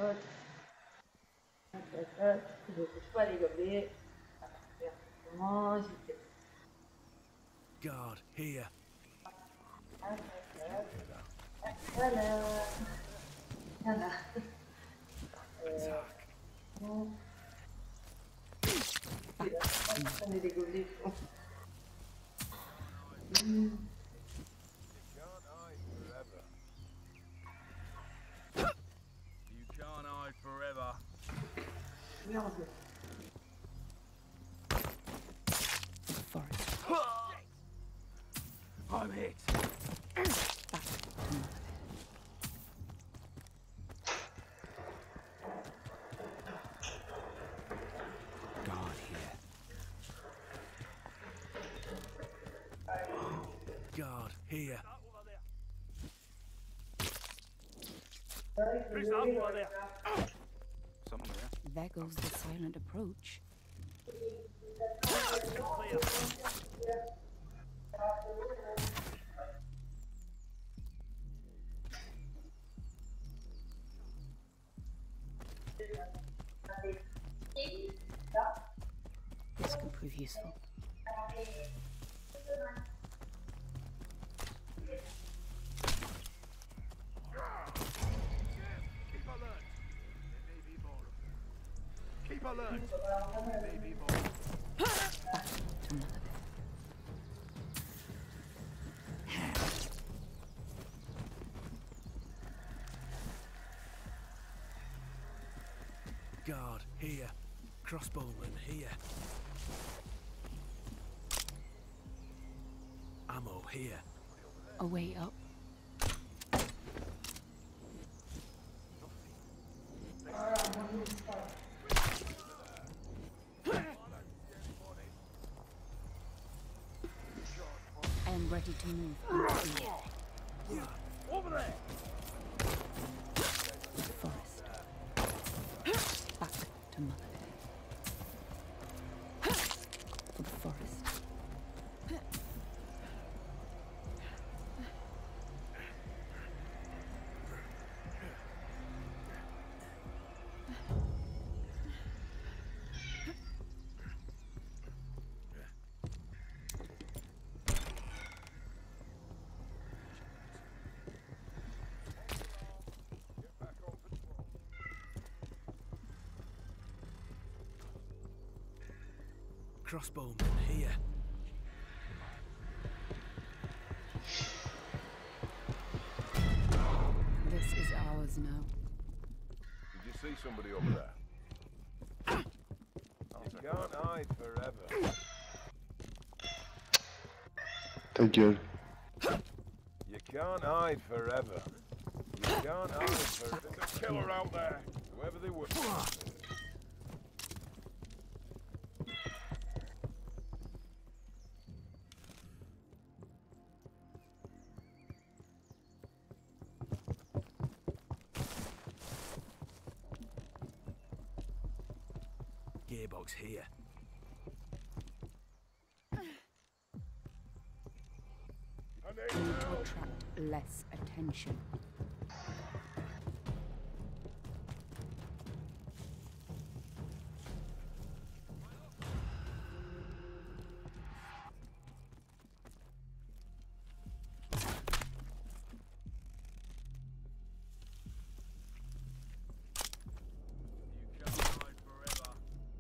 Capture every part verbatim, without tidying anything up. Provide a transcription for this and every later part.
Hop. Tac, tac, tac. Je ne touche pas les gobelets. Voilà. Comment j'étais. Guard, here. Tac, tac, tac. Voilà. Voilà. Euh, bon. Et là, on est des gobelets. Mmh. You can't hide forever. Merde. Forest. I'm hit. Guard, here. Guard, here. Something there. There goes the silent approach. Clear. This could prove useful. Keep alert. There may be more. Keep alert. There may be more. To mother. Guard, here. Crossbowman, here. Ammo, here. A way up. I am ready to move. Over there. The forest. Back to mother. For the forest. Crossbowman, here. This is ours now. Did you see somebody over there? You can't hide forever. Ta gueule. You can't hide forever. You can't hide forever. There's a killer out there. Whoever they were. Gearbox, here. We need to attract less attention. You can't hide forever.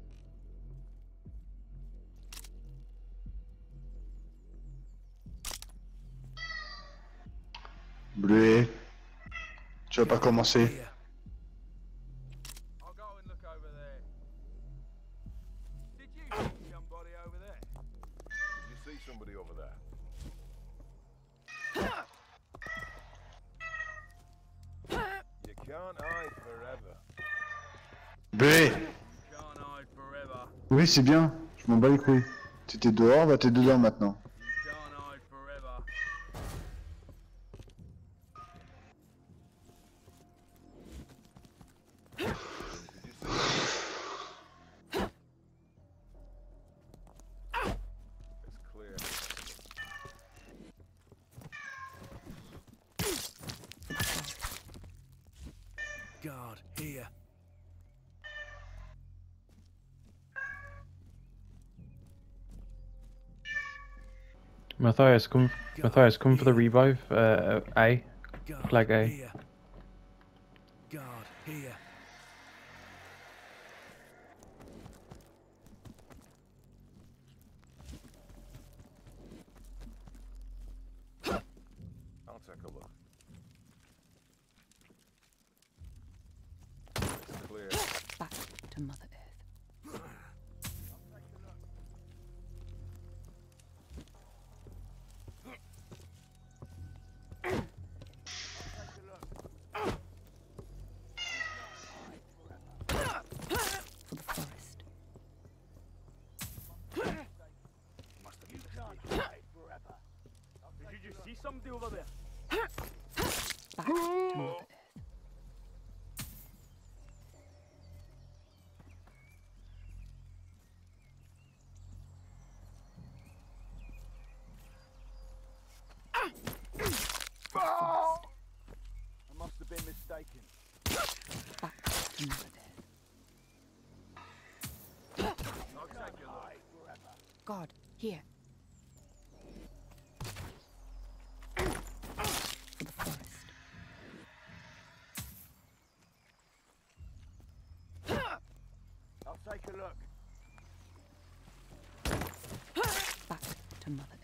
Bleuet. Tu vas pas commencer. Here. I'll go and look over there. Did you see somebody over there? Did you see somebody over there? You can't hide forever. Bleuet. You can't hide forever. Oui, c'est bien. Je m'en bats les couilles. T'étais dehors, bah t'es dedans maintenant. You can't hide forever. It's clear. Guard, here. Matthias, come. Matthias, come for the revive. Uh, A. Guard Flag A. here. Guard here. I'll take a look. It's clear. Back to Mother Earth. For the forest. You can't hide forever. Did you just see somebody over there? Back to Mother Earth. I must have been mistaken. Back to Mother Earth. I'll take your life forever. God, here. For the forest. I'll take a look. Back to Mother Earth.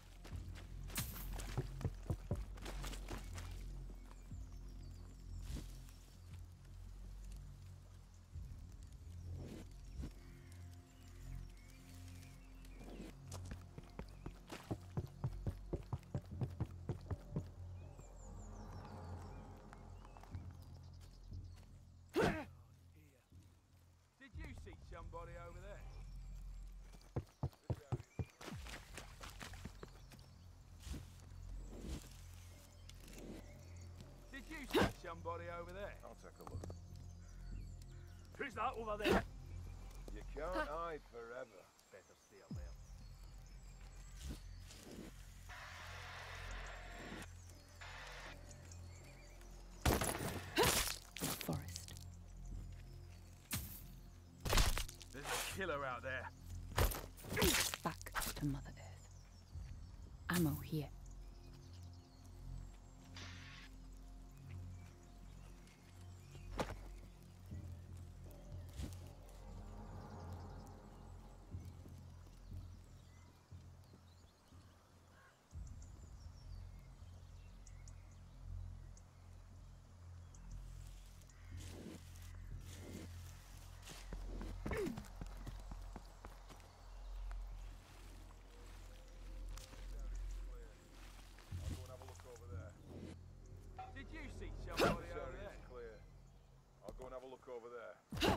Did you see somebody over there? Did you see somebody over there? I'll take a look. Who's that over there? You can't hide forever. Better stay alert. For the forest. There's a killer out there. Back to Mother Earth. Ammo here. I'll go and have a look over there. Did you see somebody This over area's there? clear. I'll go and have a look over there.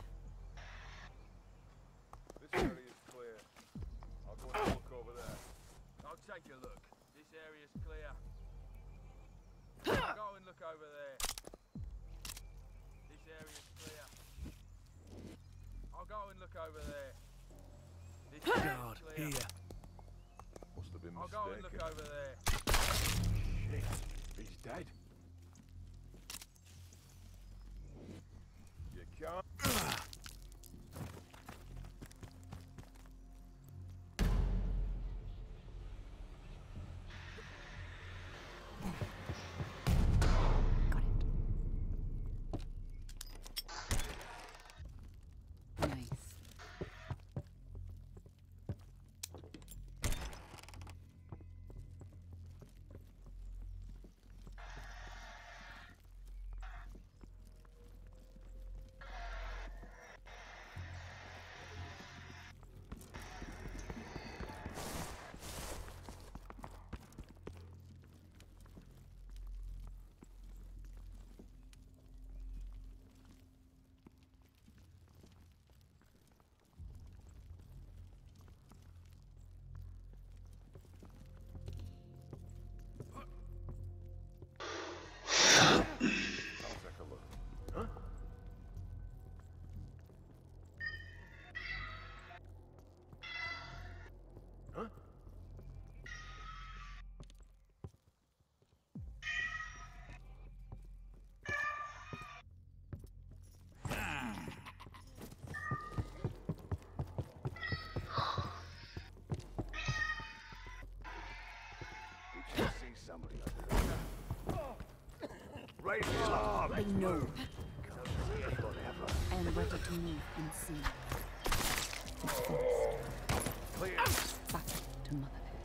This area's clear. I'll go and have a look over there. I'll take a look. This area's clear. I'll go and look over there. This area's clear. I'll go and look over there. This area's Guard clear. here. Must have been I'll go and look mistaken. over there. Shit, he's dead. You can't. Got it. Nice. See somebody over there. Raise the alarm. They know Can't see anybody ever. I am ready to move and see. The forest. Clear. Back to Mother Earth.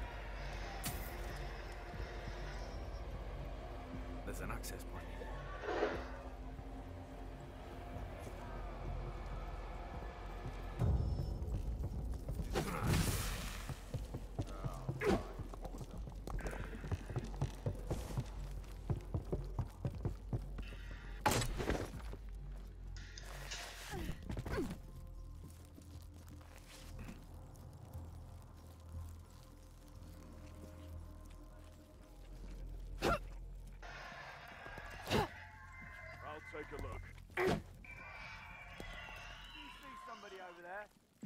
There's an access point. I'll take a look. Do you see somebody over there?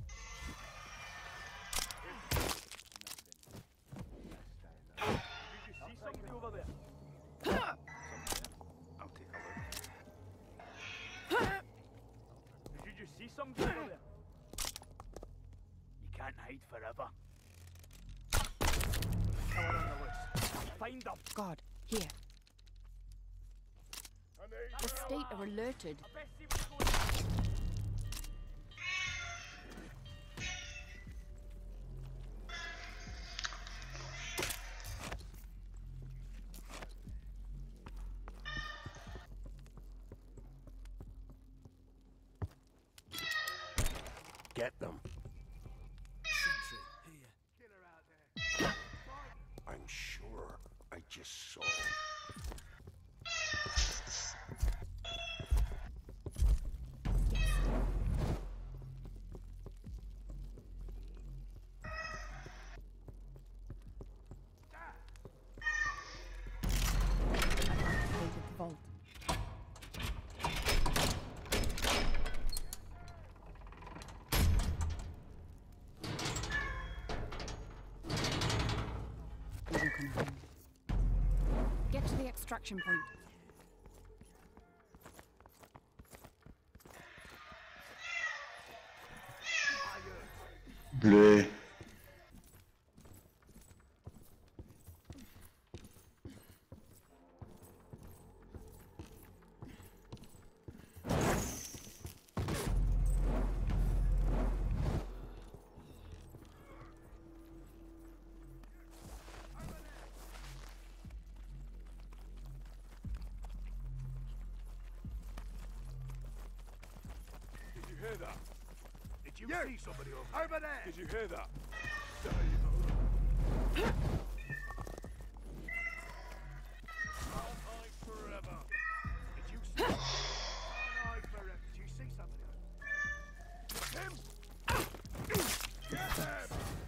Did you see somebody over there? I'll take a look. Did you just see somebody over there? You can't hide forever. Killer on the loose. Find them. God, here. I need The state are alerted. I best see what's going on. Get them. Sentry, here. Killer out there. I'm sure I just saw. Activated the vault. They will come home. Get to the extraction point. Bleu. Did you hear that? Did you You! see somebody over, over there? Did you hear that? Can't hide forever. Did you see? Can't hide forever. Did you see somebody over there? Him! Get him!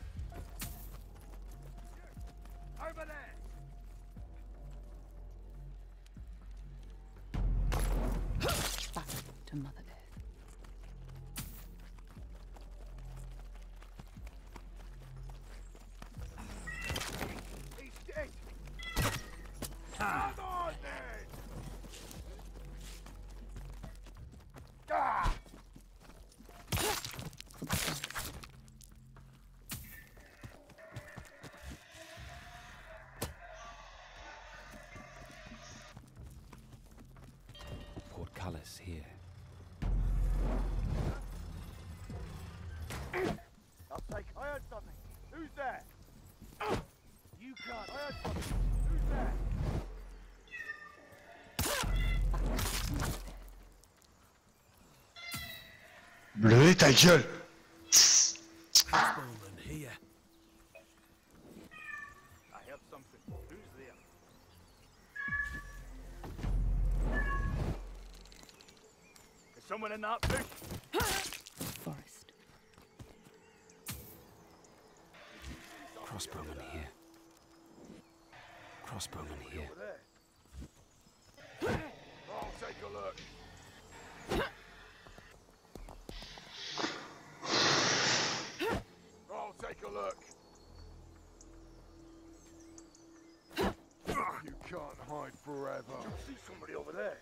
Over there. Back to Mother Earth. He's dead. Come on then. Ah! Portcullis here. I'll take. I heard something. Who's there? You can't. I heard something. Who's there? Bleu, ta gueule. Bowman here. I heard something. Who's there? Is someone in that bush? Forest. Crossbowman here. Crossbowman here. Over there. I'll take a look. I'll take a look. You can't hide forever. I see somebody over there.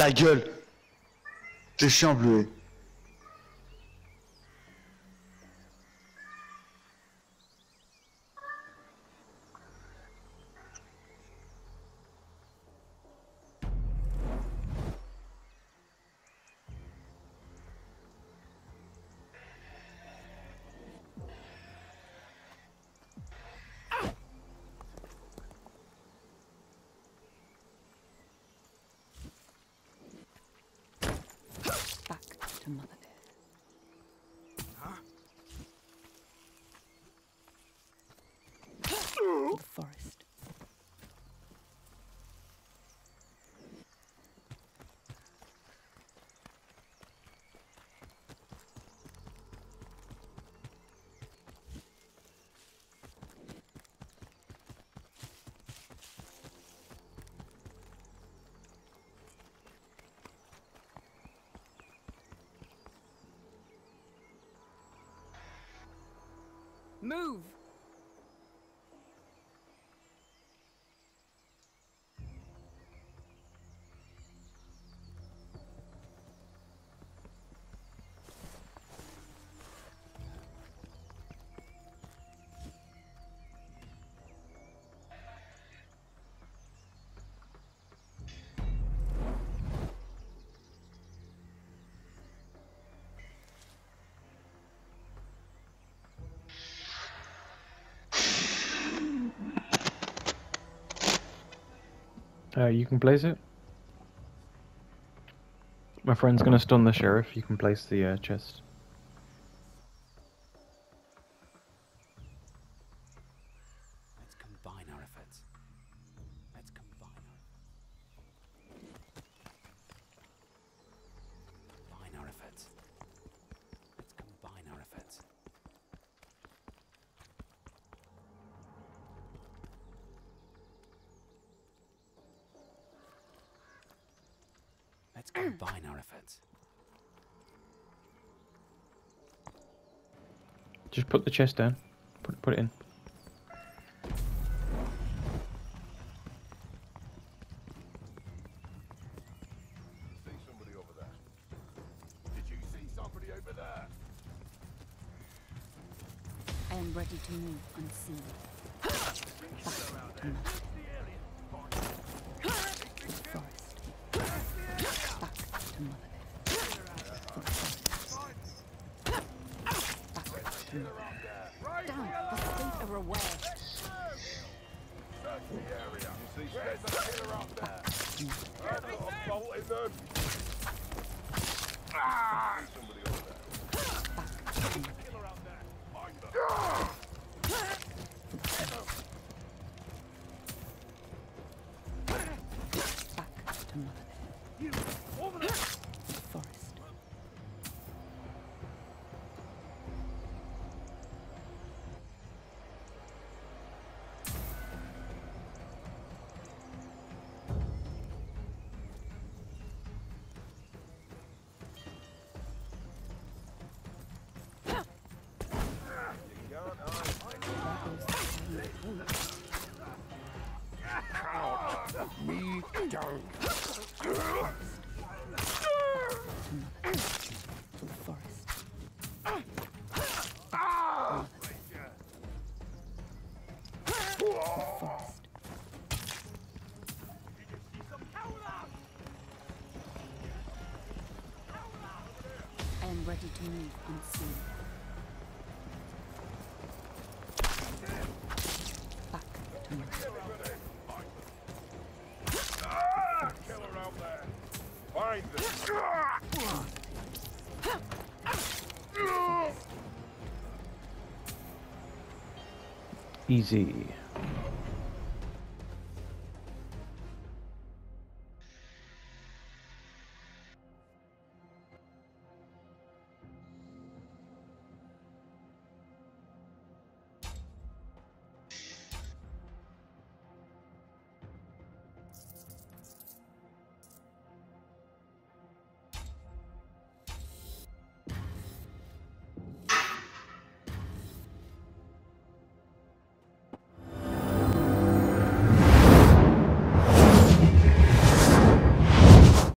Ta gueule. T'es chiant, bleuet. Back to Mother Earth. To the forest. Move! Uh, you can place it. My friend's gonna stun the sheriff. You can place the uh, chest. Let's combine our efforts. Let's combine our combine our efforts. Let's combine our efforts. Let's combine our efforts. Just put the chest down. Put put it in. See somebody over there. Did you see somebody over there? I am ready to move unseen. Back to Mother Earth. To the forest. Back to Mother Earth. To the forest. Back to Mother Earth. Damn, the state are aware. Search the area. You see, there's a killer out there. I'm not bolting them. Ah! See somebody over there. Back to Mother Earth. Killer out there. Find them. Back to Mother Earth. To the forest. Me down. To the forest. To the forest. I am ready to move unseen. Back to Mother Earth. Ah! Killer out there. Find them. Easy.